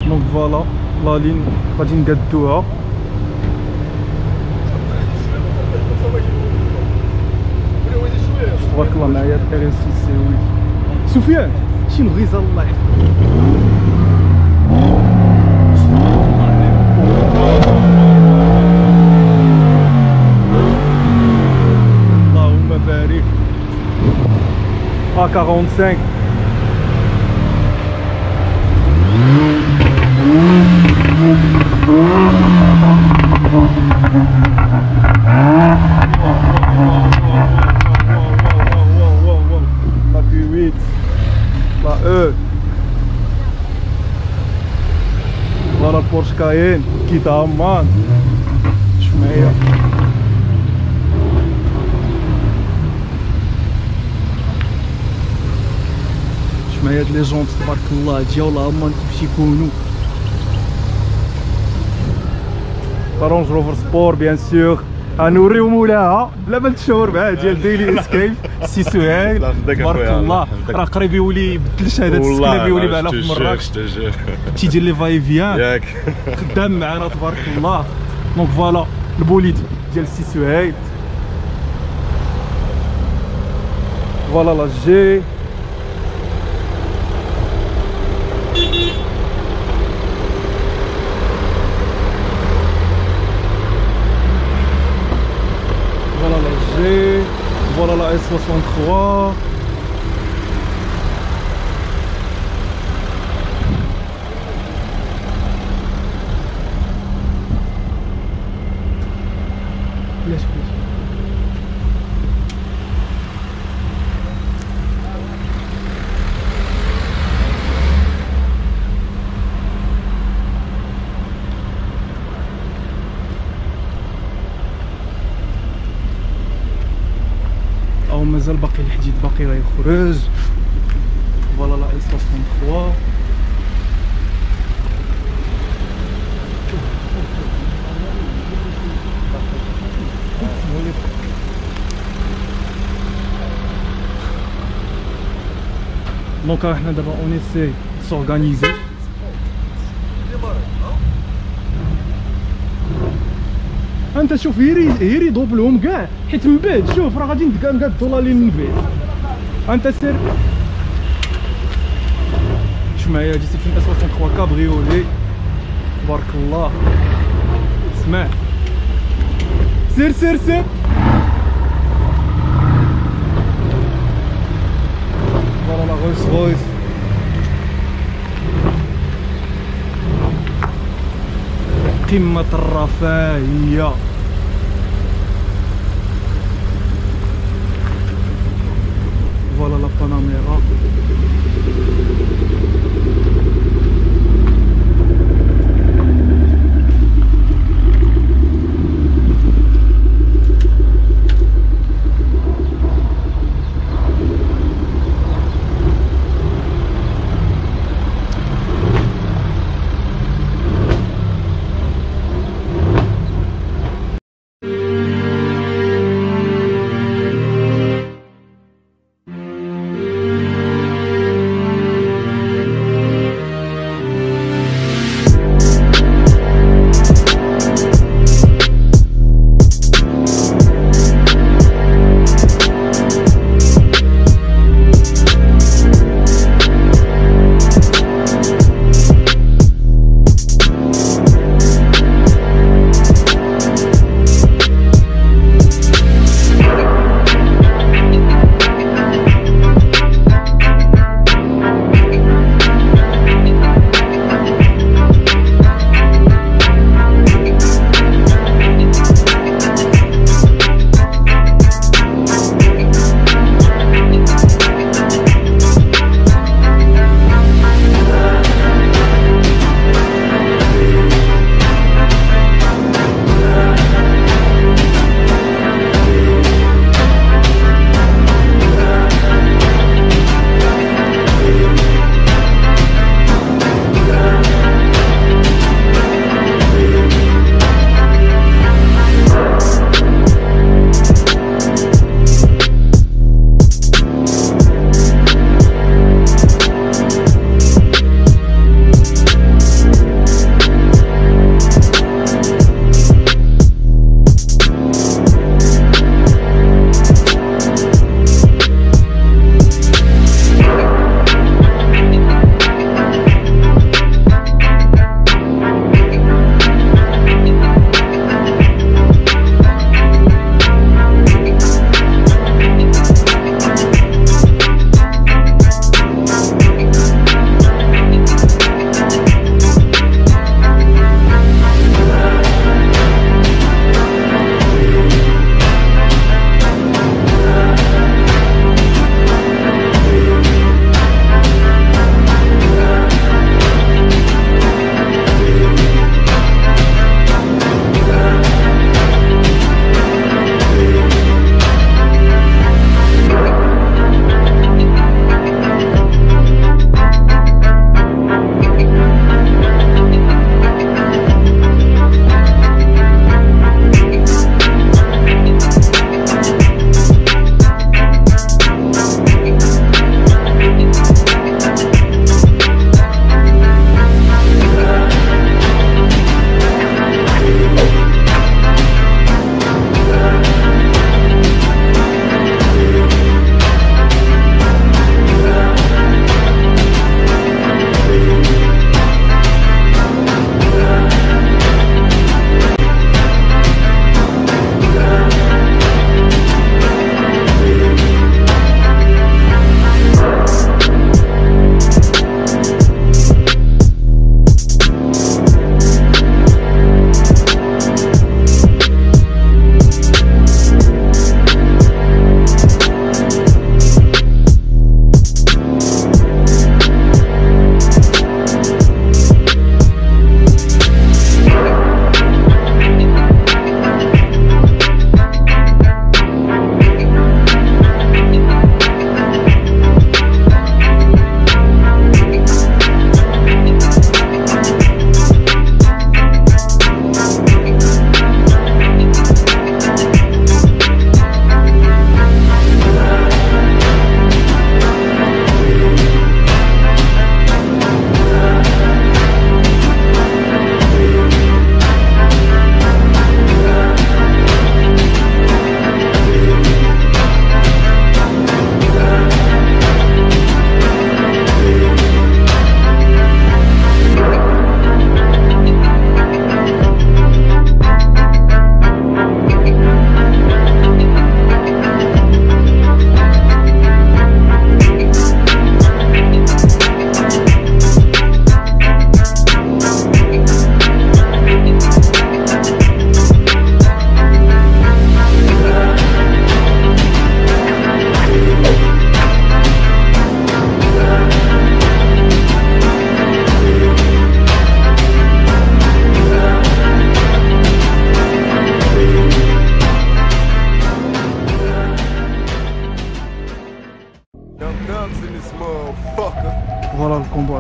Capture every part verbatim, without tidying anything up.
دونك فوالا لا لين غادي نقادوها. تبارك الله معايا ار اس سي وي. سفيان شي مغيزه الله يحفظك. اللهم بارك. ا خمسة وأربعين لا بي huit لا او. فوالا البورش كاين كي تامان. شوف معايا شوف معايا هاد لي جونط تبارك الله ديال الهمان كيفاش يكونوا. رونج روفر سبور بيان سور. غنوريو مولاها بلا ما نتشاور معاه ديال ديلي اسكيب سي سهيل تبارك الله. راه قريب يولي يبدل الشهاده السكنه يولي معنا في مراكش تيدير لي فاي فيان ياك خدام معنا تبارك الله. دونك فوالا البوليد ديال سي سهيل. فوالا لا جي voilà la S soixante-trois. Laisse plus. او مازال باقي الحديد باقي غيخرج. فوالا لا اس ثلاثة. دونك حنا دابا اون اسي سورغانيزي. انت شوف هيري هيري دوبلهم كاع حيت من بعد شوف راه غادي نقادو لا لين من بعد. انت سير شوف معايا هادي سي اس ثلاثة كابريولي تبارك الله. اسمع سير سير سير. فوالا لا رويس رويس. قمة الرفاهية. فوالا لا باناميرا.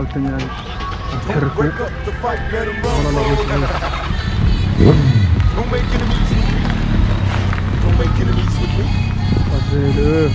عاوتاني غادي نتحركو ولا لا بغيت غير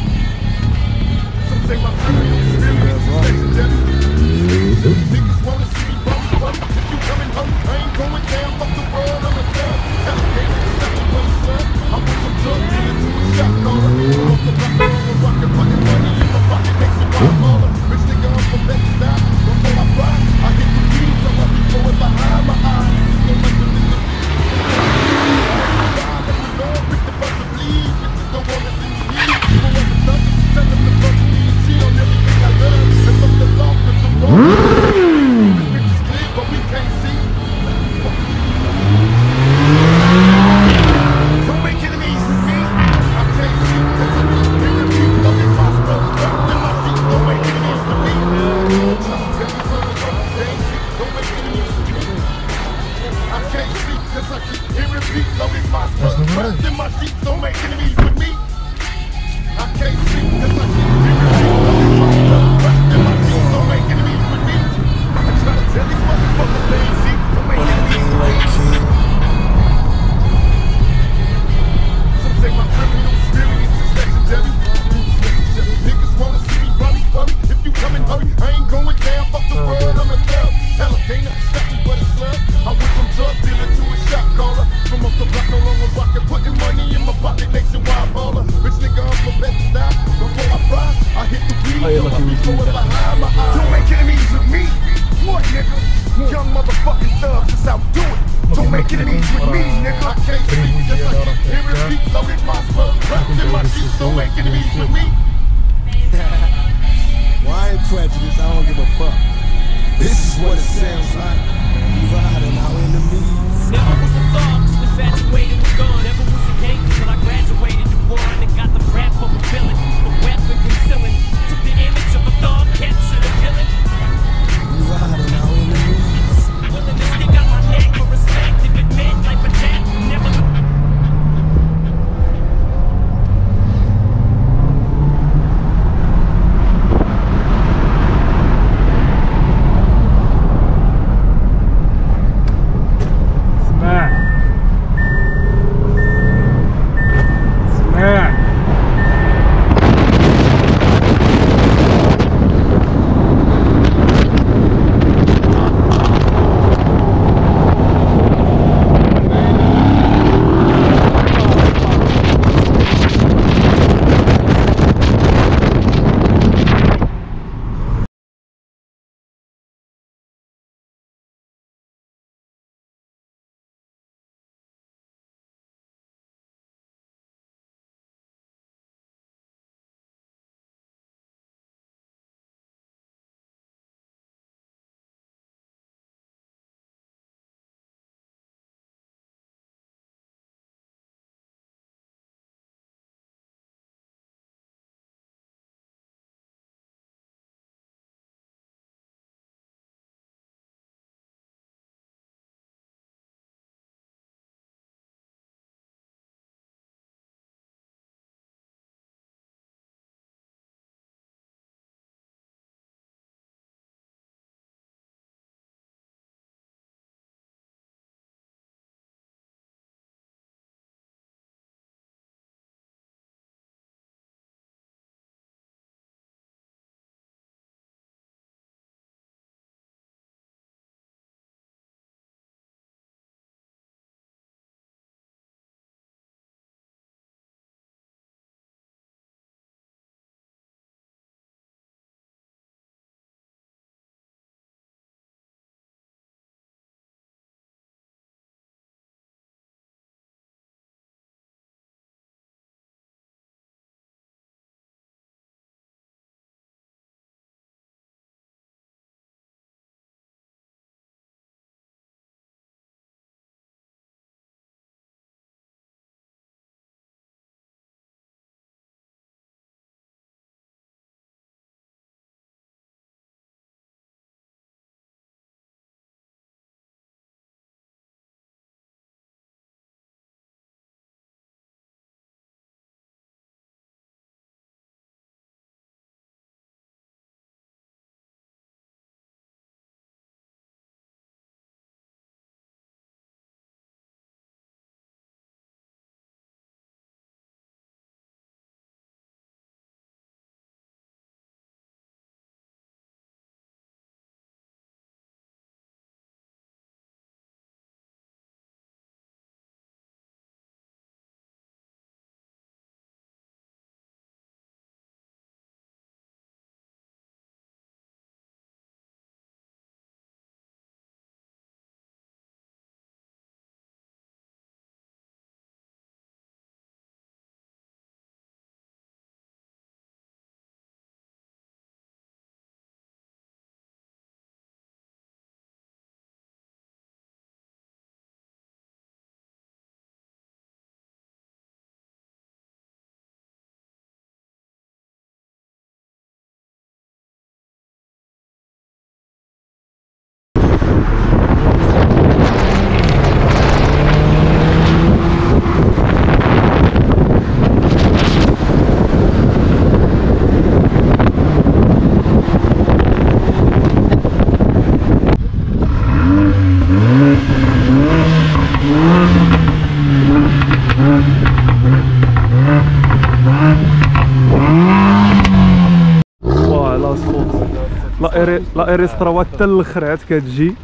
لا ار اس ثلاثة حتى الاخر عاد كتجي.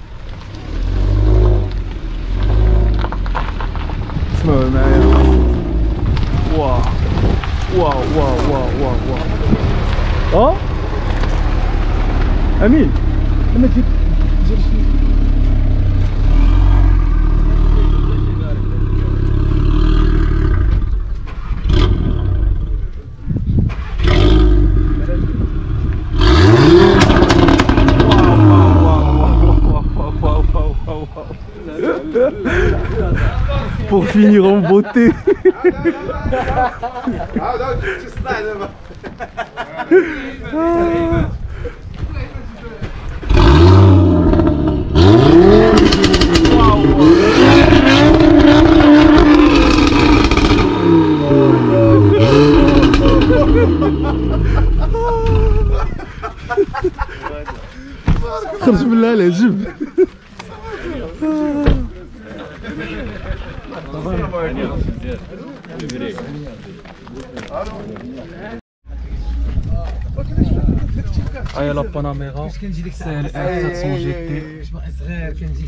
اسمعوا معايا. واو واو واو واو واو واو. اه امين لما تجي دير شي pour finir en beauté. خرج بالله العجب. هاي لا باناميرا سي ال ار سبعمية جي تي صغير كنجي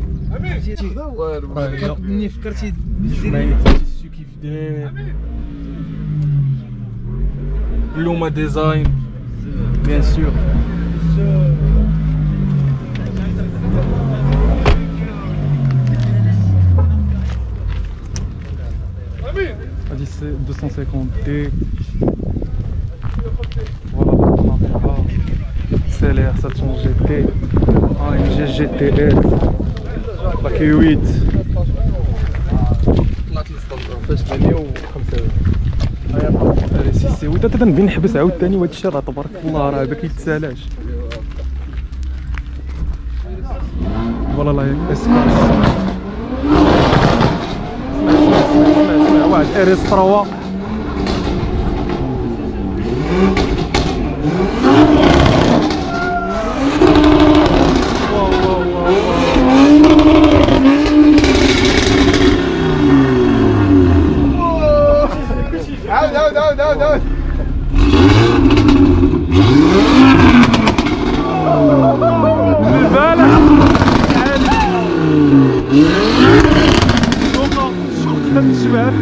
والو مني فكرتي سو كيف داير لوما ديزاين بيان سور. هادي سي deux cent cinquante D. Voilà la Panamera C L R sept cents G T A M G G T S la كي ثمانية طلعت للصندوق فاش ثمانية وخمسة هادي سي سي ودا تنبين نحبس عاوتاني وهاد الشيء راه تبارك الله راه ما كيتسالاش. فوالا لا اس كاس. اسمع اسمع اسمع اسمع واحد ار اس ثلاثة. عاود عاود عاود عاود عاود بالبالة شوقة شوقة الجبال.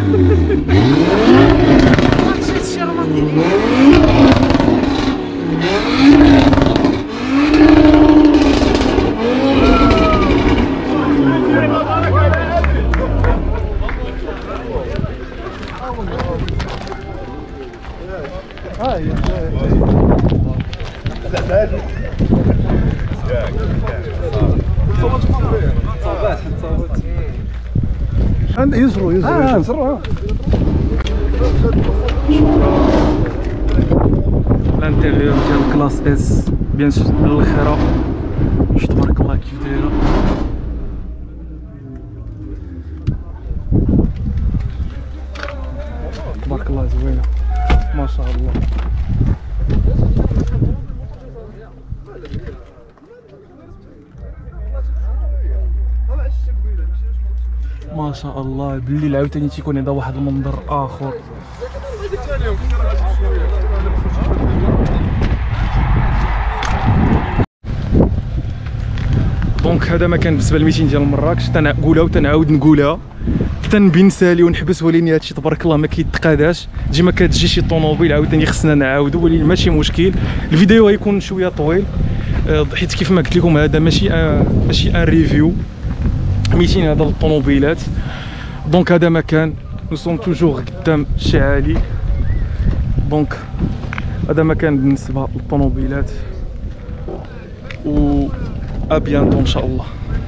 عند يزرو يزرو اه يزرو. الانتيريور ديال كلاس اس بيان سور الاخيره. واش تبارك الله كيف دايره. تبارك الله زوينه ما شاء الله. ما شاء الله بالليل عاوتاني تيكون هذا واحد المنظر اخر. دونك هذا ما كان بالنسبه لميتين ديال مراكش. تنقولها وتنعاود نقولها تنبي نسالي ونحبس، ولكن هادشي تبارك الله ما كيتقاداش. ديما كتجي شي طوموبيل عاوتاني خصنا نعاودو، ولكن ماشي مشكل. الفيديو غيكون شويه طويل حيت كيف ما قلت لكم هذا ماشي آه ماشي ان ريفيو ميتين هذا الطوموبيلات. دونك هذا مكان نو سوم توجور قدام الشعالي. دونك هذا مكان بالنسبه للطوموبيلات و ابيانتو ان شاء الله.